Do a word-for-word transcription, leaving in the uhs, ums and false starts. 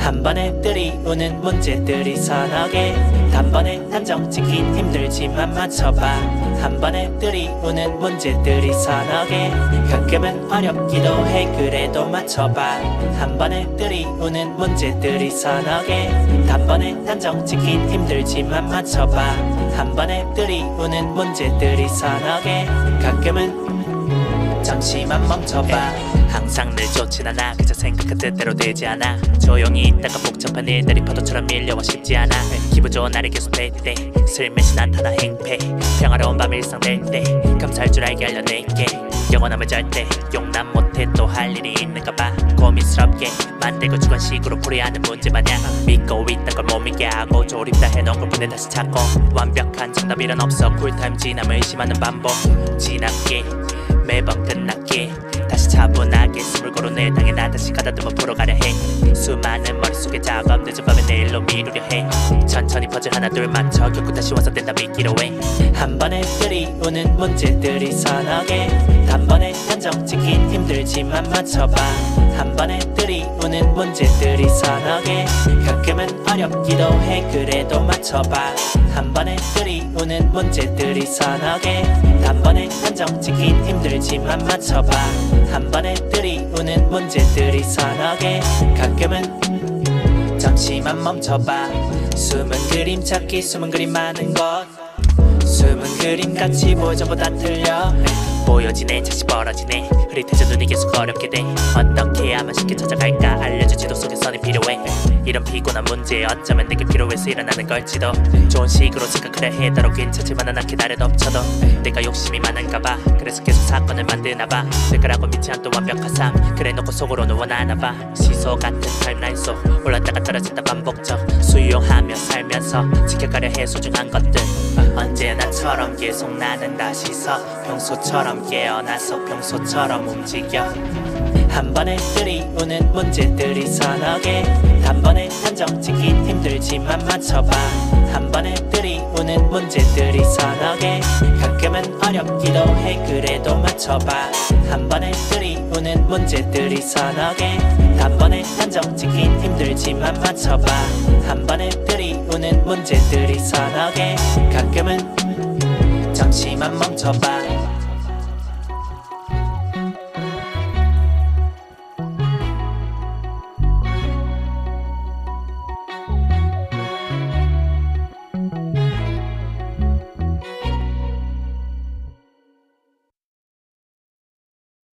한 번에 들이오는 문제들이 서너 개. 단번에 단정 짓긴 힘들지만 맞춰봐. 한 번에 들이오는 문제들이 서너 개. 가끔은 어렵기도 해. 그래도 맞춰봐. 한 번에 들이오는 문제들이 서너 개. 단번에 단정 짓긴 힘들지만 맞춰봐. 한 번에 들이오는 문제들이 서너 개. 가끔은 잠시만 멈춰봐. 항상 늘 좋진 않아. 그저 생각한 뜻대로 되지 않아. 조용히 있다가 복잡한 일들이 파도처럼 밀려와 쉽지 않아. 기분 좋은 날이 계속될 때 슬며시 나타나 행패. 평화로운 밤 일상될 때 감사할 줄 알게 알려낼게. 영원함을 절대 용납 못해. 또 할 일이 있는가 봐. 고민스럽게 만들고 주관식으로 풀이하는 문제 마냥 믿고 있던 걸 못 믿게 하고 조립 다 해놓은 걸 보내 다시 찾고. 완벽한 정답이란 없어. 쿨타임 지남을 의심하는 반복. 지납게 매번 끝났게 다시 차분하게 숨을 고르네. 당해 나 다시 가다듬어 보러 가려 해. 수많은 머릿속에 작업 늦은 밤에 내일로 미루려 해. 천천히 퍼즐 하나 둘 맞춰 결국 다시 와서 된다 믿기로 해. 한 번에 들이오는 문제들이 서너 개. 단번에 단정 짓긴 힘들지만 맞춰봐. 한 번에 들이오는 문제들이 서너 개. 가끔은 어렵기도 해. 그래도 맞춰봐. 한 번에 들이오는 문제들이 서너 개. 단번에 단정 짓긴 힘들지만 맞춰봐. 한 번에 들이오는 문제들이 서너 개. 가끔은 잠시만 멈춰봐. 숨은 그림 찾기. 숨은 그림 많은 곳. 숨은 그림 같이 보여줘보다 틀려. 보여지네 다시 벌어지네. 흐릿해져 눈이 계속 어렵게 돼. 어떻게 하면 쉽게 찾아갈까. 알려준 지도 속에 선이 필요해. 이런 피곤한 문제 어쩌면 내게 필요해서 일어나는 걸지도. 좋은 식으로 생각을 해. 따로 괜찮지만 않게 나를 덮쳐도 내가 욕심이 많은가 봐. 그래서 계속 사건을 만드나 봐. 될 거라고 믿지 않던 완벽한 삶 그래 놓고 속으로는 원하나 봐. 시소 같은 타임라인 속 올랐다가 떨어진다 반복적. 수용하며 살면서 지켜가려 해 소중한 것들. 언제나처럼 계속 나는 다시 서. 평소처럼 깨어나서 평소처럼 움직여. 한 번에 들이오는 문제들이 서너 개. 단번에 단정 짓긴 힘들지만 맞춰봐. 한 번에 들이오는 문제들이 서너 개. 가끔은 어렵기도 해. 그래도 맞춰봐. 한 번에 들이오는 문제들이 서너 개. 단번에 단정 짓긴 힘들지만 맞춰봐. 한 번에 들이오는 문제들이 서너 개. 가끔은 잠시만 멈춰봐.